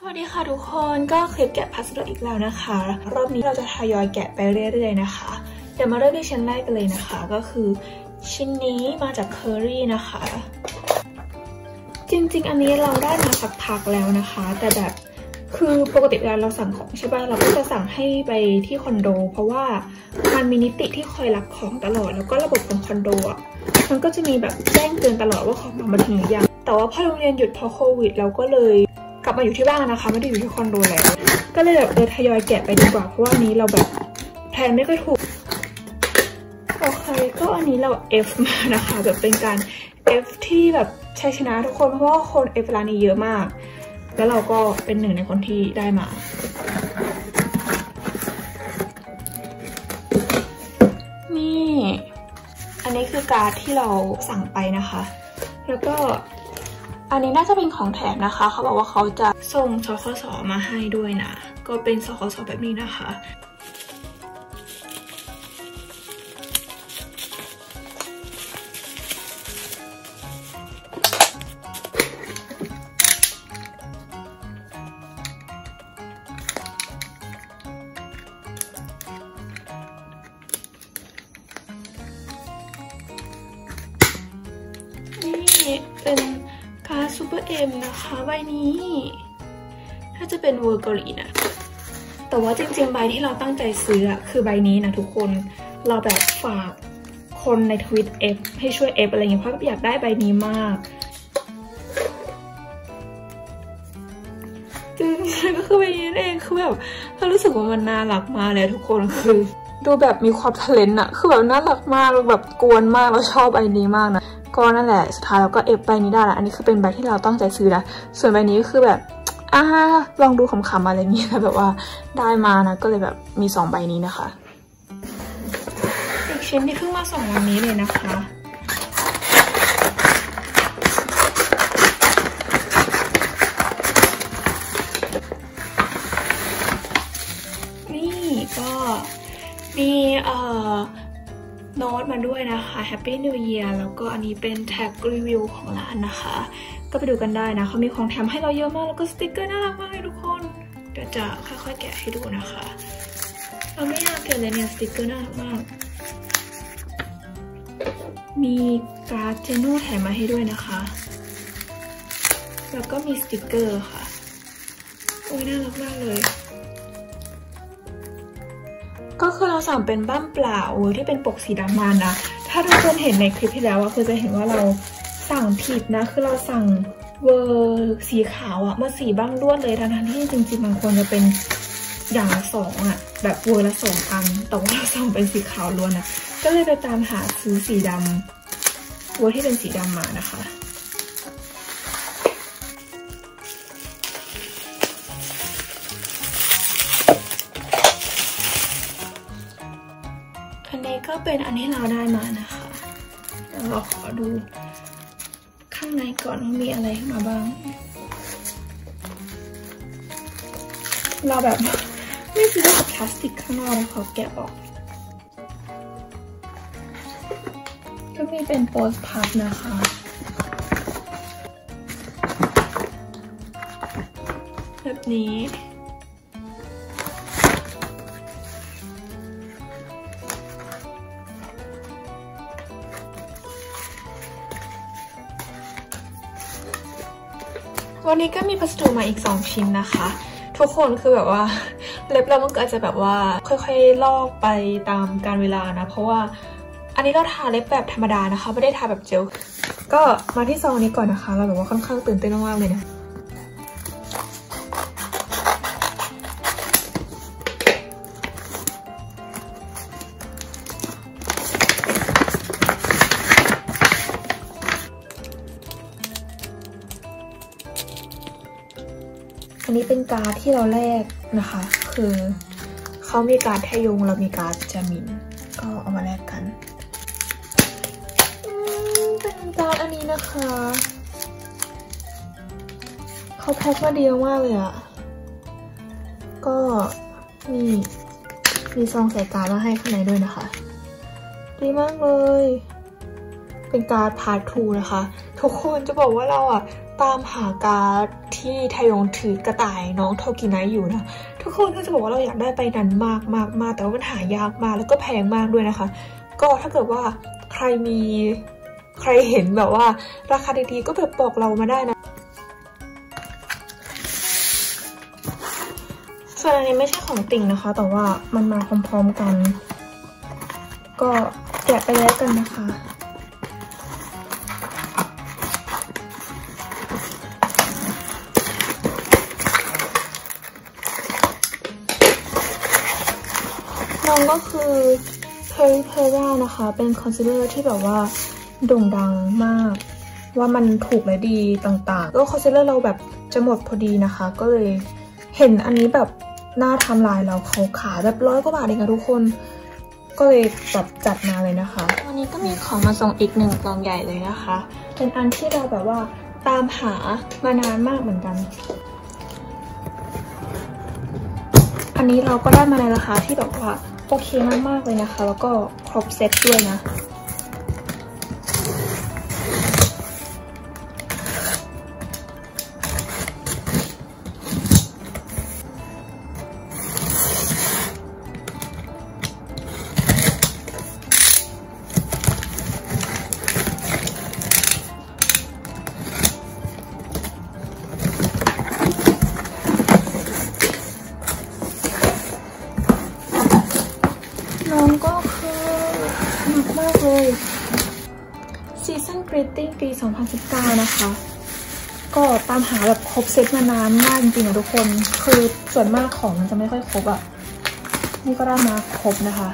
วัสดีค่ะทุกคนก็คลิปแกะพัสดุอีกแล้วนะคะรอบนี้เราจะทยอยแกะไปเรื่อยๆนะคะเดี๋ยวมาเริ่มที่ชิ้นแรกกันเลยนะคะก็คือชิ้นนี้มาจากเคอรี่นะคะจริงๆอันนี้เราได้มาสักพักแล้วนะคะแต่แบบคือปกติเวลาเราสั่งของใช่ป่ะเราก็จะสั่งให้ไปที่คอนโดเพราะว่ามันมีนิติที่คอยรับของตลอดแล้วก็ระบบของคอนโดอ่ะมันก็จะมีแบบแจ้งเตือนตลอดว่าของมาถึงหรือยังแต่ว่าพอโรงเรียนหยุดเพราะโควิดเราก็เลยกลับมาอยู่ที่บ้านนะคะไม่ได้อยู่ที่คอนโดแล้วก็เลยแบบทยอยแกะไปดีกว่าเพราะว่านี้เราแบบแพลนไม่ค่อยถูกโอเคก็อันนี้เรา F มานะคะแบบเป็นการ F ที่แบบชัยชนะทุกคนเพราะว่าคน F ร้านนี้เยอะมากแล้วเราก็เป็นหนึ่งในคนที่ได้มานี่อันนี้คือการ์ดที่เราสั่งไปนะคะแล้วก็อันนี้น่าจะเป็นของแถมนะคะเขาบอกว่าเขาจะส่งสคส.มาให้ด้วยนะก็เป็นสคส.แบบนี้นะคะนี่เป็นการ์ดซูเปอร์เอ็มนะคะใบนี้ถ้าจะเป็นเวอร์เกาหลีนะแต่ว่าจริงๆใบที่เราตั้งใจซื้อคือใบนี้นะทุกคนเราแบบฝากคนในทวิตเอฟให้ช่วยเอฟอะไรเงี้ยเพราะอยากได้ใบนี้มากจริงๆก็คือใบนี้เองคือแบบเรารู้สึกว่ามันน่ารักมากเลยทุกคนคือดูแบบมีความทะเลนอะคือแบบน่ารักมากแบบกวนมากเราชอบใบนี้มากนะก็นั่นแหละสุดท้ายเราก็เอฟใบนี้ได้ละอันนี้คือเป็นใบที่เราตั้งใจซื้อนะส่วนใบนี้ก็คือแบบลองดูขำๆอะไรอย่างเงี้ยแบบว่าได้มานะก็เลยแบบมี2ใบนี้นะคะอีกชิ้นที่เพิ่งมาส่งวันนี้เลยนะคะนี่ก็มีโน้ตมาด้วยนะคะ Happy New Year แล้วก็อันนี้เป็นแท็กรีวิวของร้านนะคะก็ไปดูกันได้นะเขามีของแถมให้เราเยอะมากแล้วก็สติกเกอร์น่ารักมากเลยทุกคนเดี๋ยวจะค่อยๆแกะให้ดูนะคะเราไม่อยากแกะเลยเนี่ยสติกเกอร์น่ารักมากมีการ์ดเจโน่แถมมาให้ด้วยนะคะแล้วก็มีสติกเกอร์ค่ะโอ้ยน่ารักมากเลยก็คือเราสั่งเป็นบั้มเปล่าที่เป็นปกสีดำมานะถ้าทุกคนเห็นในคลิปที่แล้วคือจะเห็นว่าเราสั่งผิดนะคือเราสั่งเวอร์สีขาวมาสีบั้มล้วนเลยทั้งที่จริงๆมันควรจะเป็นอย่างละ2แบบเวอร์ละ2อันแต่ว่าเราสั่งเป็นสีขาวล้วนนะก็เลยไปตามหาซื้อสีดำเวอร์ที่เป็นสีดำมานะคะอันนี้ก็เป็นอันที่เราได้มานะคะเราขอดูข้างในก่อนว่ามีอะไรมาบ้างเราแบบไม่ซื้อกับพลาสติกข้างนอกเลยขอแกะออกก็มีเป็นโปสพับนะคะแบบนี้วันนี้ก็มีพัสดุมาอีก2ชิ้นนะคะทุกคนคือแบบว่าเล็บเรามันก็อาจจะแบบว่าค่อยๆลอกไปตามกาลเวลานะเพราะว่าอันนี้เราทาเล็บแบบธรรมดานะคะไม่ได้ทาแบบเจลก็มาที่ซองนี้ก่อนนะคะเราแบบว่าค่อนข้างตื่นเต้นมากๆเลยนะอันนี้เป็นการ์ดที่เราแลกนะคะคือเขามีการ์ดแทยงเรามีการ์ดจามินก็เอามาแลกกันเป็นการ์ดอันนี้นะคะเขาแพ็คมาดีมากเลยก็มีซองใส่การ์ดมาให้ข้างในด้วยนะคะดีมากเลย เป็นการ์ดพาร์ท 2นะคะทุกคนจะบอกว่าเราตตามหาการ์ดที่ทยงถือกระต่ายน้องโทกิไนท์อยู่นะทุกคนก็จะบอกว่าเราอยากได้ไปนั้นมากแต่ว่ามันหายากมากแล้วก็แพงมากด้วยนะคะก็ถ้าเกิดว่าใครเห็นแบบว่าราคาดีๆก็แบบบอกเรามาได้นะส่วนอันนี้ไม่ใช่ของติ่งนะคะแต่ว่ามันมาพร้อมๆกันก็แกะไปแล้วกันนะคะน้องก็คือเพอร่านะคะเป็นคอนซีลเลอร์ที่แบบว่าโด่งดังมากว่ามันถูกและดีต่างๆก็คอนซีลเลอร์เราแบบจะหมดพอดีนะคะก็เลยเห็นอันนี้แบบหน้าไทม์ไลน์เราเขาขายแบบ100 กว่าบาทเองค่ะทุกคนก็เลยแบบจัดมาเลยนะคะวันนี้ก็มีของมาส่งอีก1 กล่องใหญ่เลยนะคะเป็นอันที่เราแบบว่าตามหามานานมากเหมือนกันอันนี้เราก็ได้มาในราคาที่แบบว่าโอเคมากๆเลยนะคะแล้วก็ครบเซตด้วยนะน้องก็คือหนักมากเลย Season Greeting ปี 2019 นะคะก็ตามหาแบบครบเซตมานานมากจริงๆนะทุกคนคือส่วนมากของมันจะไม่ค่อยครบอ่ะนี่ก็ได้มาครบนะคะ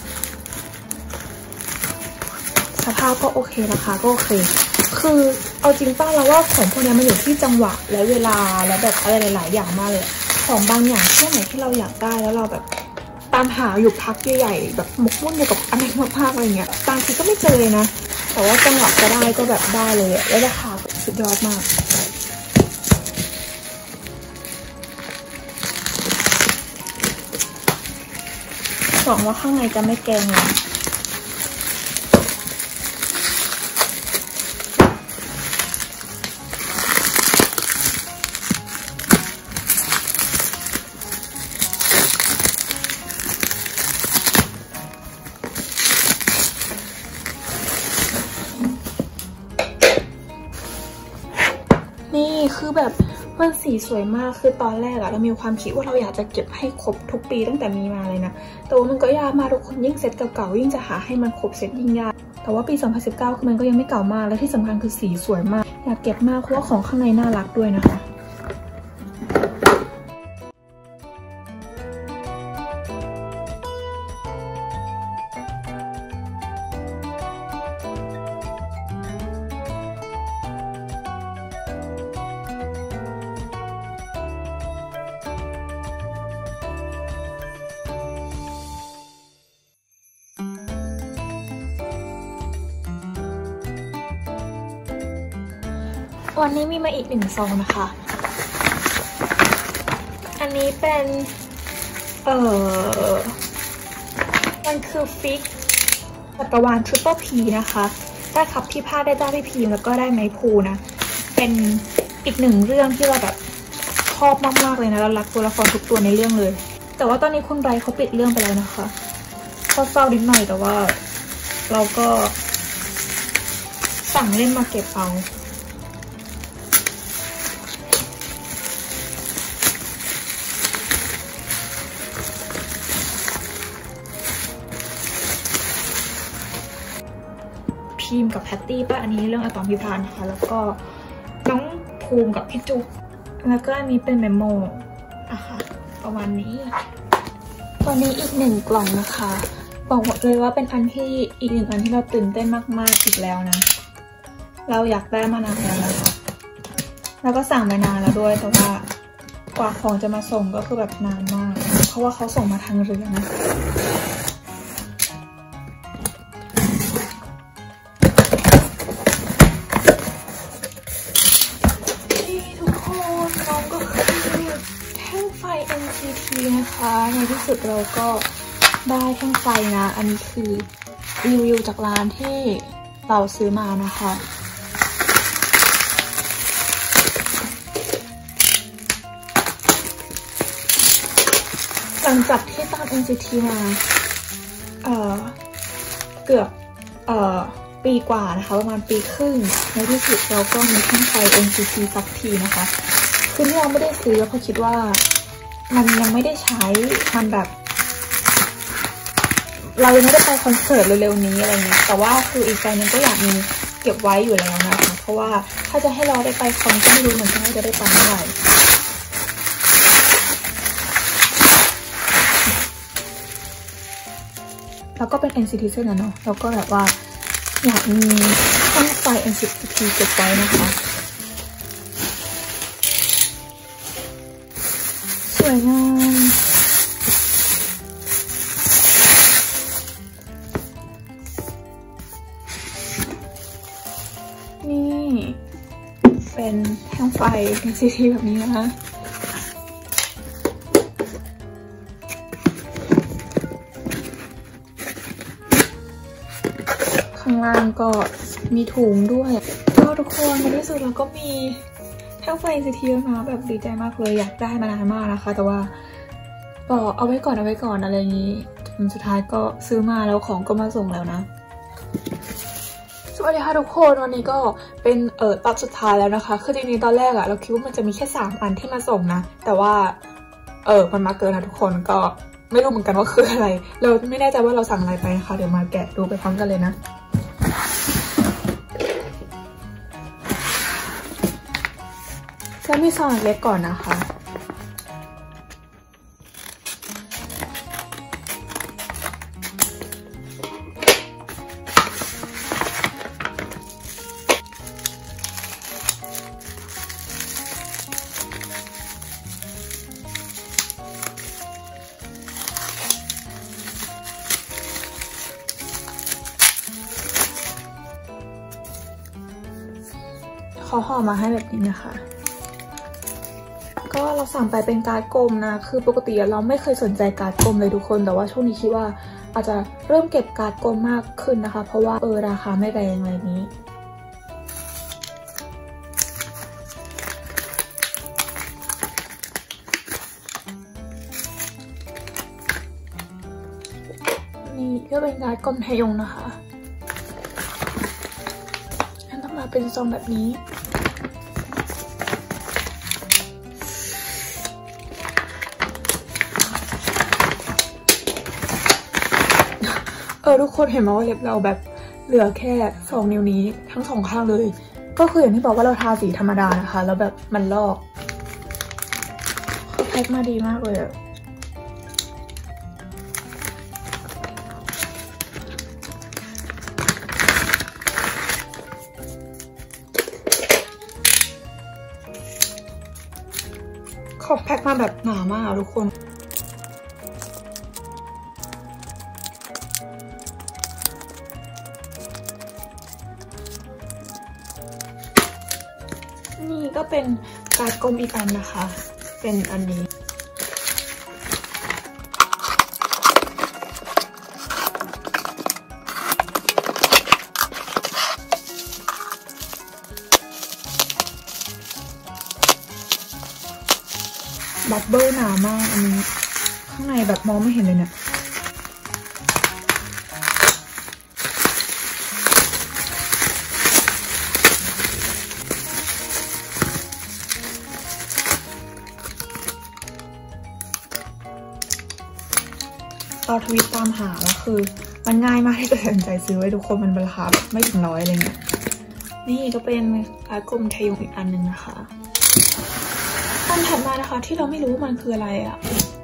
สภาพก็โอเคราคาก็โอเคคือเอาจริงป้าเราว่าของพวกนี้มันอยู่ที่จังหวะและเวลาและแบบอะไรหลายๆอย่างมากเลยของบางอย่างแค่ไหนที่เราอยากได้แล้วเราแบบตามหาอยู่พักใหญ่ๆแบบหมกมุ่นอยู่กับอะไรมากๆอะไรเงี้ยบางทีก็ไม่เจอเลยนะแต่ว่าจังหวะจะได้ก็แบบได้เลยแล้วราคาสุดยอดมากหวังว่าข้างในจะไม่แกงนะนี่คือแบบมันสีสวยมากคือตอนแรกอะเรามีความคิดว่าเราอยากจะเก็บให้ครบทุกปีตั้งแต่มีมาเลยนะแต่ว่ามันก็ยากมากทุกคนยิ่งเซตเก่าๆยิ่งจะหาให้มันครบเซตยิ่งยากแต่ว่าปี 2019 คือมันก็ยังไม่เก่ามากและที่สำคัญคือสีสวยมากอยากเก็บมากเพราะว่าของข้างในน่ารักด้วยนะคะวันนี้มีมาอีก1 ซองนะคะ อันนี้เป็นมันคือฟิกจักรวาลทริปเปิลพีนะคะได้ครับพี่ผ้าได้จ้าพี่พีมแล้วก็ได้ไม้พูนะเป็นอีก1 เรื่องที่เราแบบชอบมากๆเลยนะเรารักตัวละครทุกตัวในเรื่องเลยแต่ว่าตอนนี้คุณไบรท์เขาปิดเรื่องไปแล้วนะคะก็เศร้านิดหน่อยแต่ว่าเราก็สั่งเล่นมาเก็บเอาพีมกับแพตตี้ป่ะอันนี้เรื่องอะตอมพิพานนะคะแล้วก็น้องภูมิกับพี่จุ๊บแล้วก็อันนี้เป็นเมมโมอะค่ะประมาณนี้ตอนนี้อีก1 กล่องนะคะบอกเลยว่าเป็นอันที่อีก1 อันที่เราตื่นเต้นมากๆอีกแล้วนะเราอยากได้มานานแล้วนะคะแล้วก็สั่งมานานแล้วด้วยแต่ว่ากว่าของจะมาส่งก็คือแบบนานมากเพราะว่าเขาส่งมาทางเรือนะNCT นะคะในที่สุดเราก็ได้แท่งไฟนะอันนี้คือรีวิวจากร้านที่เราซื้อมานะคะหลังจากที่ตาม NCT มาเกือบปีกว่านะคะประมาณปีครึ่งในที่สุดเราก็มีขึ้นไป NCT สักทีนะคะคือที่เราไม่ได้ซื้อเพราะคิดว่ามันยังไม่ได้ใช้มันแบบเรายังไม่ได้ไปคอนเสิร์ตเร็วๆนี้อะไรเงี้ยแต่ว่าคืออีกใจนึงก็อยากมีเก็บไว้อยู่แล้วนะคะเพราะว่าถ้าจะให้เราได้ไปคอนก็ไม่รู้เหมือนกันว่าจะได้ไปเมื่อไหร่แล้วก็เป็น NCT เส้นนะเนาะแล้วก็แบบว่าอยากมีช่องไฟ NCT เก็บไว้นะคะสวยงามนี่เป็นแท่งไฟ NCT แบบนี้นะคะข้างล่างก็มีถุงด้วยก็ทุกคนในที่สุดเราก็มีแท่งไฟ NCT นะแบบดีใจมากเลยอยากได้มานานมากนะคะแต่ว่าบอกเอาไว้ก่อนอะไรอย่างนี้สุดท้ายก็ซื้อมาแล้วของก็มาส่งแล้วนะสวัสดีค่ะทุกคนวันนี้ก็เป็นตอนสุดท้ายแล้วนะคะคือจริงๆตอนแรกอะเราคิดว่ามันจะมีแค่3 อันที่มาส่งนะแต่ว่ามันมาเกินนะทุกคนก็ไม่รู้เหมือนกันว่าคืออะไรเราไม่แน่ใจว่าเราสั่งอะไรไปนะคะเดี๋ยวมาแกะดูไปพร้อมกันเลยนะจะมีซองเล็กก่อนนะคะเขาห่อมาให้แบบนี้นะคะก็เราสั่งไปเป็นการ์ดกลมนะคือปกติเราไม่เคยสนใจการ์ดกลมเลยทุกคนแต่ว่าช่วงนี้คิดว่าอาจจะเริ่มเก็บการ์ดกลมมากขึ้นนะคะเพราะว่าราคาไม่แรงอะไรนี้นี่ก็เป็นการ์ดกลมไทยงนะคะอันต้องมาเป็นซองแบบนี้ทุกคนเห็นไหมว่าเล็บเราแบบเหลือแค่2 นิ้วนี้ทั้ง2 ข้างเลยก็คืออย่างที่บอกว่าเราทาสีธรรมดานะคะแล้วแบบมันลอกเขาแพ็คมาดีมากเลยเขาแพ็คมาแบบหนามากทุกคนนี่ก็เป็นการ์ดกลมอีกอันนะคะเป็นอันนี้บับเบิ้ลหนามากอันนี้ข้างในแบบมองไม่เห็นเลยเนี่ยเราทวิตตามหาแล้วคือมันง่ายมากที่จะตัดสินใจซื้อไว้ทุกคนมันราคาแบบไม่ถึง100อะไรเงี้ยนี่ก็เป็นการ์ดกลมไทยงอีกอันหนึ่งนะคะอันถัดมานะคะที่เราไม่รู้มันคืออะไรอ่ะ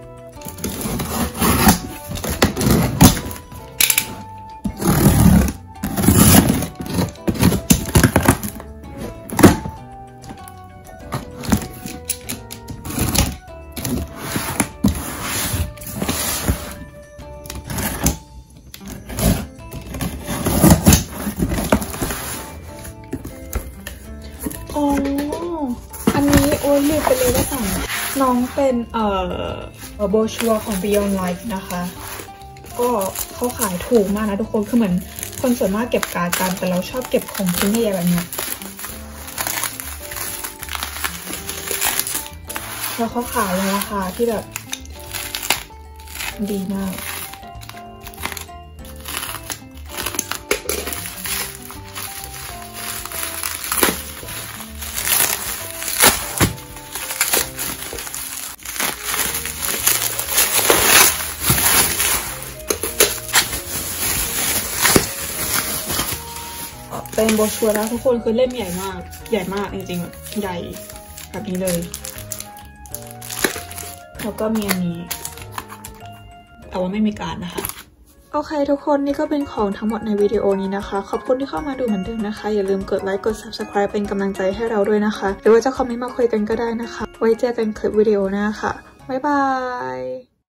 อันนี้โอ้ยลืมไปเลยว่าสั่งน้องเป็นโบชัวของ Beyond Life นะคะก็เขาขายถูกมากนะทุกคนคือเหมือนคนส่วนมากเก็บการ์ดกันแต่เราชอบเก็บของชิ้นใหญ่แบบนี้แล้วเขาขายในราคาที่แบบดีมากเป็นโบชัวร์นะทุกคนคือเล่มใหญ่มากจริงๆแบบใหญ่แบบนี้เลยแล้วก็มีอันนี้แต่ว่าไม่มีการนะคะโอเคทุกคนนี่ก็เป็นของทั้งหมดในวิดีโอนี้นะคะขอบคุณที่เข้ามาดูเหมือนเดิมนะคะอย่าลืมกดไลค์กด Subscribe เป็นกำลังใจให้เราด้วยนะคะหรือว่าจะคอมเมนต์มาคุยกันก็ได้นะคะไว้เจอกันคลิปวิดีโอหน้าค่ะบ๊ายบาย